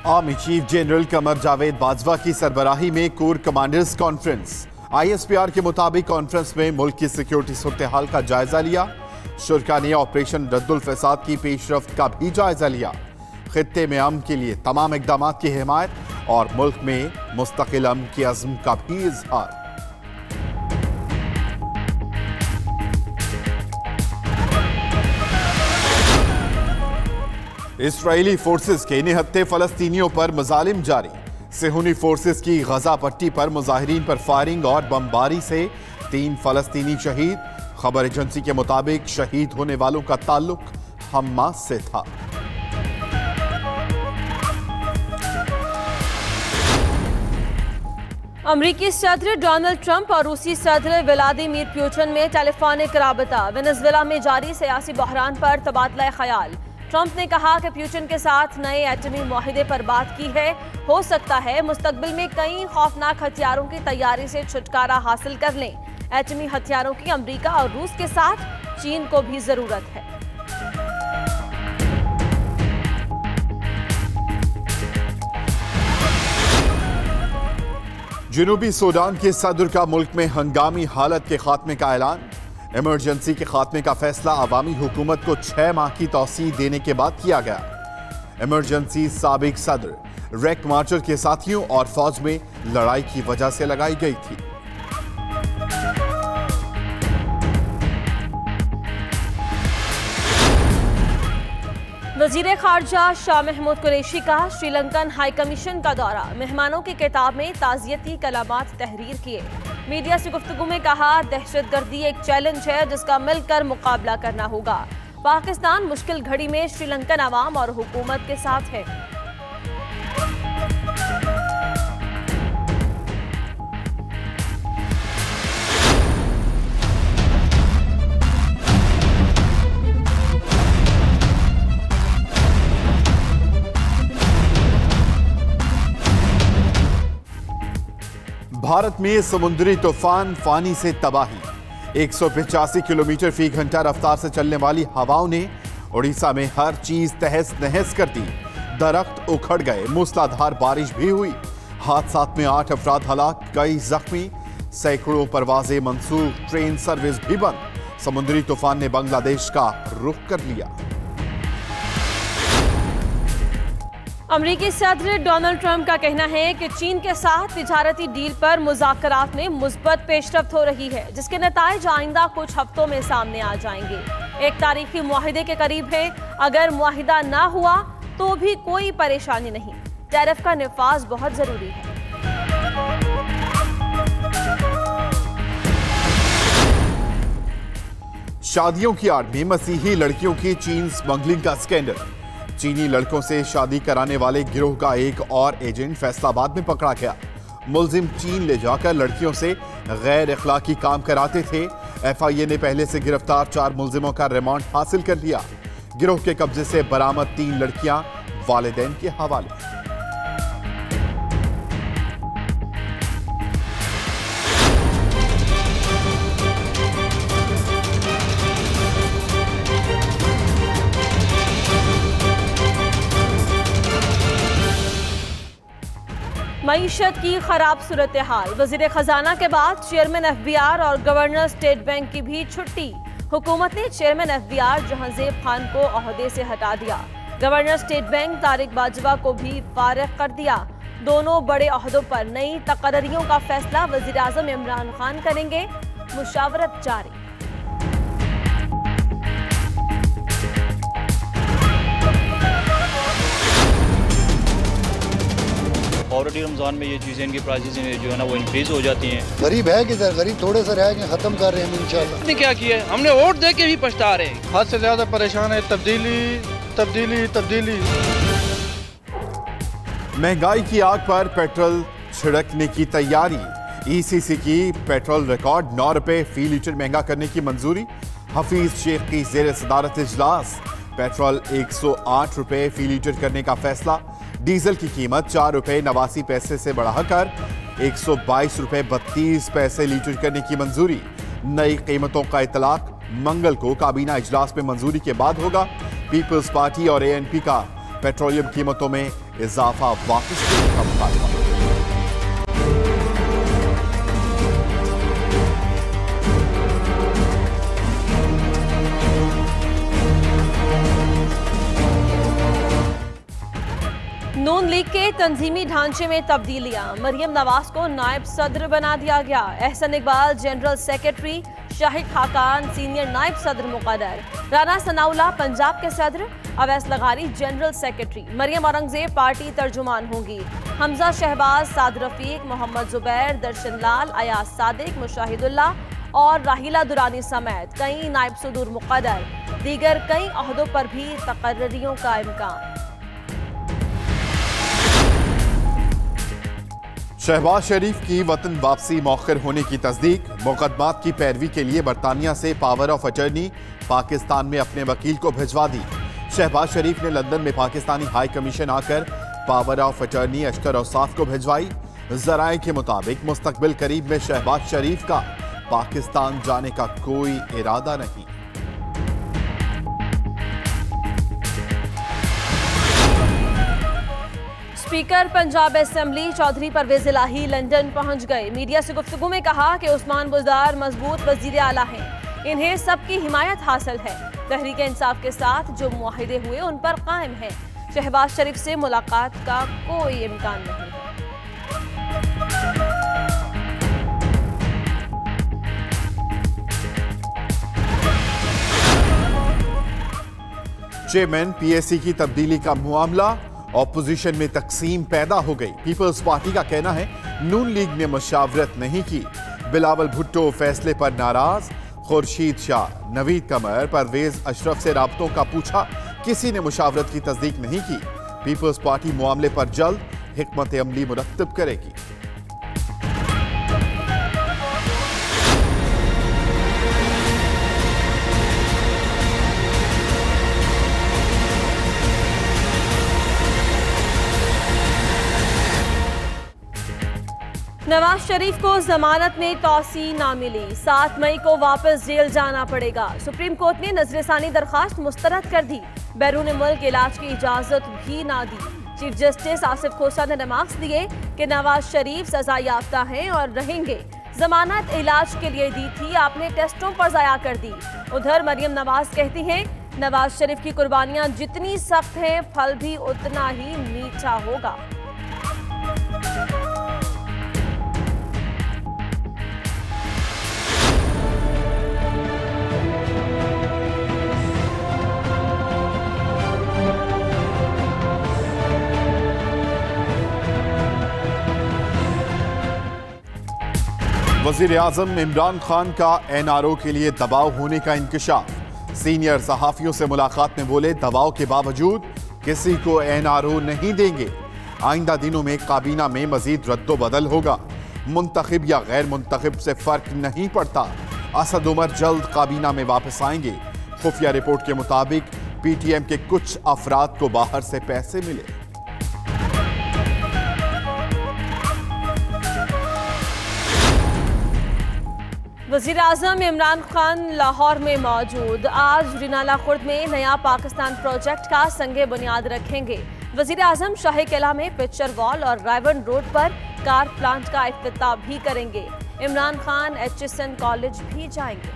Army chief general Qamar Javed Bajwa की सरबराही में कोर कमांडर्स कॉन्फ्रेंस। ISPR के मुताबिक कॉन्फ्रेंस में मुल्क की सिक्योरिटी सूरत हाल का जायजा लिया। शुरा ने ऑपरेशन रद्दुल फसाद की पेशरफ्त का भी जायजा लिया। खित्ते में अमन के लिए तमाम इकदाम की हिमायत और मुल्क में मुस्तकिल अमन की अज़्म का भी इजहार। इसराइली फोर्सेस के निहत्ते फलस्तीनियों पर मजालिम जारी। सेहूनी फोर्सेस की गजा पट्टी पर मुजाहिरीन पर फायरिंग और बमबारी से 3 फलस्तीनी शहीद। खबर एजेंसी के मुताबिक शहीद होने वालों का ताल्लुक हमास से था। अमरीकी सदर डोनाल्ड ट्रंप और रूसी सदर व्लादिमीर पुतिन में टेलीफोनिक राबता। वेनेजुएला में जारी सियासी बहरान पर तबादला ख्याल। ट्रंप ने कहा कि पुतिन के साथ नए एटमी मुआहिदे पर बात की है। हो सकता है मुस्तकबिल में कई खौफनाक हथियारों की तैयारी से छुटकारा हासिल कर लें। एटमी हथियारों की अमेरिका और रूस के साथ चीन को भी जरूरत है। जनूबी सूडान के सदर का मुल्क में हंगामी हालत के खात्मे का ऐलान। इमरजेंसी के खात्मे का फैसला अवामी हुकूमत को 6 माह की तौसीह देने के बाद किया गया। इमरजेंसी साबिक सदर रेक मार्चर के साथियों और फौज में लड़ाई की वजह से लगाई गई थी। वजीर खारजा शाह महमूद कुरैशी का श्रीलंकन हाई कमीशन का दौरा। मेहमानों की किताब में ताज़ियती कलामात तहरीर किए। मीडिया से गुफ्तगू में कहा, दहशतगर्दी एक चैलेंज है जिसका मिलकर मुकाबला करना होगा। पाकिस्तान मुश्किल घड़ी में श्रीलंकन अवाम और हुकूमत के साथ है। भारत में समुद्री तूफान फानी से तबाही। 185 किलोमीटर फी घंटा रफ्तार से चलने वाली हवाओं ने उड़ीसा में हर चीज तहस नहस कर दी। दरख्त उखड़ गए, मूसलाधार बारिश भी हुई। हादसात में 8 अफराद हलाक, कई जख्मी। सैकड़ों परवाजें मंसूख, ट्रेन सर्विस भी बंद। समुद्री तूफान ने बांग्लादेश का रुख कर लिया। अमरीकी सदर डोनाल्ड ट्रंप का कहना है कि चीन के साथ तिजारती डील पर मुज़ाकरात में मुस्बत पेशरफ्त हो रही है, जिसके नताइज आइंदा कुछ हफ्तों में सामने आ जाएंगे। एक तारीखी मुआहिदे के करीब है। अगर मुआहिदा ना हुआ तो भी कोई परेशानी नहीं। टैरिफ का निफाज बहुत जरूरी है। शादियों की आड़ में मसीही लड़कियों की चीन स्मगलिंग का स्कैंडल। चीनी लड़कों से शादी कराने वाले गिरोह का एक और एजेंट फैसलाबाद में पकड़ा गया। मुलजिम चीन ले जाकर लड़कियों से गैर अखलाकी काम कराते थे। FIA ने पहले से गिरफ्तार 4 मुलजिमों का रिमांड हासिल कर लिया। गिरोह के कब्जे से बरामद 3 लड़कियां वालिदैन के हवाले। मईशत की खराब सूरत हाल। वजीर खजाना के बाद चेयरमैन FBR और गवर्नर स्टेट बैंक की भी छुट्टी। हुकूमत ने चेयरमैन FBR जहांजेब खान को ओहदे से हटा दिया। Governor state bank Tariq Bajwa को भी फारिग कर दिया। दोनों बड़े ओहदों पर नई तकर्रियों का फैसला वजीर आजम इमरान खान करेंगे। मुशावरत जारी। ऑलरेडी रमज़ान में ये चीज़ें इनकी प्राइसेस जो है ना वो इंक्रीज हो जाती हैं। गरीब है किधर, गरीब थोड़े से रह के खत्म कर रहे हैं इंशाल्लाह। हमने क्या किया है, हमने वोट दे के भी पछता रहे हैं। हद से ज्यादा परेशान है। तब्दीली तब्दीली तब्दीली। महंगाई की आग पर पेट्रोल छिड़कने की तैयारी। ECC की पेट्रोल रिकॉर्ड 9 रुपए फी लीटर महंगा करने की मंजूरी। हफीज शेख की जेर सदारत इजलास। पेट्रोल 108 रुपए फी लीटर करने का फैसला। डीजल की कीमत 4 रुपए 89 पैसे से बढ़ाकर 122 रुपए 32 पैसे लीटर करने की मंजूरी। नई कीमतों का इतलाक मंगल को काबीना इजलास में मंजूरी के बाद होगा। पीपल्स पार्टी और ANP का पेट्रोलियम कीमतों में इजाफा वापस लेने का मुतालबा। नून लीग के तंजीमी ढांचे में तब्दीलियां, मरियम नवाज को नायब सदर बना दिया गया। Ahsan Iqbal general secretary, Shahid Khaqan senior नायब सदर मुक़र्रर, राना सनाउल्लाह पंजाब के सदर, अवैस लगारी general secretary, Maryam Aurangzeb party तर्जुमान होंगी। हमजा शहबाज, साद रफीक, मोहम्मद जुबैर, दर्शन लाल, अयाज सादिक, मुशाहिदुल्लाह और राहिला दुरानी समेत कई नायब सदूर मुक़र्रर। दीगर कई अहदों पर भी तकर्रियों का इम्कान। शहबाज शरीफ की वतन वापसी मौखर होने की तस्दीक, मुकदमात की पैरवी के लिए बरतानिया से पावर ऑफ अटर्नी पाकिस्तान में अपने वकील को भिजवा दी। शहबाज शरीफ ने लंदन में पाकिस्तानी हाई कमीशन आकर power of attorney Ashtar Ausaf को भिजवाई। जराए के मुताबिक मुस्तकबिल करीब में शहबाज शरीफ का पाकिस्तान जाने का कोई इरादा नहीं। Speaker Punjab assembly Chaudhry Pervaiz Elahi London पहुंच गए। मीडिया से गुफ्तगू में कहा कि उस्मान बुज़दार मजबूत वज़ीर आला हैं, इन्हें सबकी हिमायत हासिल है। तहरीक इंसाफ के साथ जो मुआहिदे हुए उन पर कायम है। शहबाज शरीफ से मुलाकात का कोई इम्कान नहीं है। चेयरमैन पीएससी की तब्दीली का मामला, ऑपोजिशन में तकसीम पैदा हो गई। पीपल्स पार्टी का कहना है नून लीग ने मुशावरत नहीं की। बिलावल भुट्टो फैसले पर नाराज। खुर्शीद शाह, नवीद कमर, परवेज अशरफ से राब्तों का पूछा, किसी ने मुशावरत की तस्दीक नहीं की। पीपल्स पार्टी मामले पर जल्द हिकमत अमली मुरत्तब करेगी। नवाज शरीफ को जमानत में तौसी ना मिली, 7 मई को वापस जेल जाना पड़ेगा। सुप्रीम कोर्ट ने नजरसानी दरखास्त मुस्तरद कर दी। बैरून मुल्क इलाज की इजाजत भी ना दी। चीफ जस्टिस आसिफ खोसा ने रिमार्क्स दिए कि नवाज शरीफ सजा याफ्ता हैं और रहेंगे। जमानत इलाज के लिए दी थी, आपने टेस्टों पर ज़ाया कर दी। उधर मरियम नवाज कहती हैं नवाज शरीफ की कुर्बानियां जितनी सख्त हैं, फल भी उतना ही मीठा होगा। वज़ीर आज़म इमरान खान का एनआरओ के लिए दबाव होने का इंकशाफ। सीनियर सहाफ़ियों से मुलाकात में बोले, दबाव के बावजूद किसी को एनआरओ नहीं देंगे। आइंदा दिनों में काबीना में मजीद रद्दोबदल होगा। मुंतखब या गैर मुंतखब से फर्क नहीं पड़ता। असद उमर जल्द काबीना में वापस आएंगे। खुफिया रिपोर्ट के मुताबिक पीटीएम के कुछ अफराद को बाहर से पैसे मिले। वज़ीर आज़म इमरान खान लाहौर में मौजूद। आज रिनाला खुर्द में नया पाकिस्तान प्रोजेक्ट का संगे बुनियाद रखेंगे। वज़ीर आज़म शाही किला में पिक्चर वॉल और रायवन रोड पर कार प्लांट का इफ्तिताह भी करेंगे। इमरान खान HSN कॉलेज भी जाएंगे।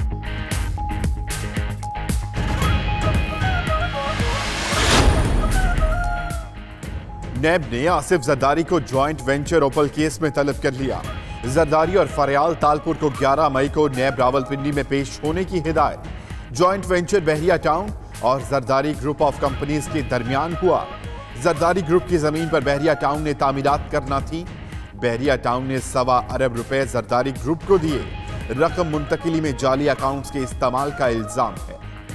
नैब ने आसिफ जरदारी को ज्वाइंट वेंचर ओपल केस में तलब कर लिया। जरदारी और फरियाल तालपुर को 11 मई को नैब रावलपिंडी में पेश होने की हिदायत। ज्वाइंट वेंचर बहरिया टाउन और जरदारी ग्रुप ऑफ कंपनीज के दरमियान हुआ। जरदारी ग्रुप की जमीन पर बहरिया टाउन ने तामीरात करना थी। बहरिया टाउन ने 1.25 अरब रुपए जरदारी ग्रुप को दिए। रकम मुंतकिली में जाली अकाउंट्स के इस्तेमाल का इल्जाम है।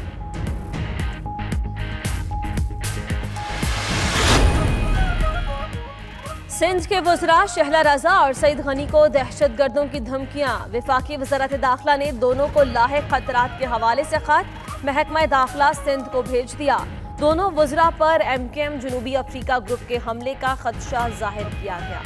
सिंध के वज़रा शहला रजा और सईद गनी को दहशतगर्दों की धमकियां। वफाकी वज़ारत दाखिला ने दोनों को लाहिक खतरात के हवाले से खत महकमा दाखिला सिंध को भेज दिया। दोनों वज़रा पर MKM जनूबी अफ्रीका ग्रुप के हमले का खदशा जाहिर किया गया।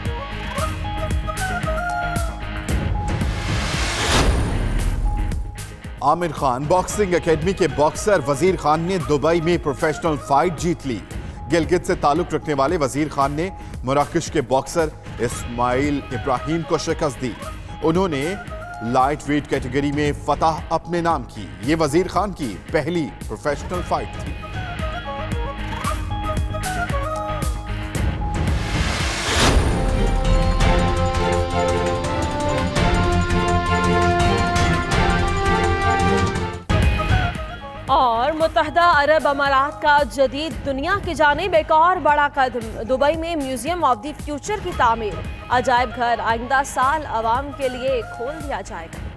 आमिर खान बॉक्सिंग एकेडमी के बॉक्सर वजीर खान ने दुबई में प्रोफेशनल फाइट जीत ली। गिलगित से ताल्लुक रखने वाले वजीर खान ने मराकश के बॉक्सर इस्माइल इब्राहिम को शिकस्त दी। उन्होंने लाइट वेट कैटेगरी में फतह अपने नाम की। ये वजीर खान की पहली प्रोफेशनल फाइट थी। और मुत्तहदा अरब अमारात का जदीद दुनिया की जानिब एक और बड़ा कदम। दुबई में म्यूजियम ऑफ द फ्यूचर की तामीर। अजायब घर आइंदा साल आवाम के लिए खोल दिया जाएगा।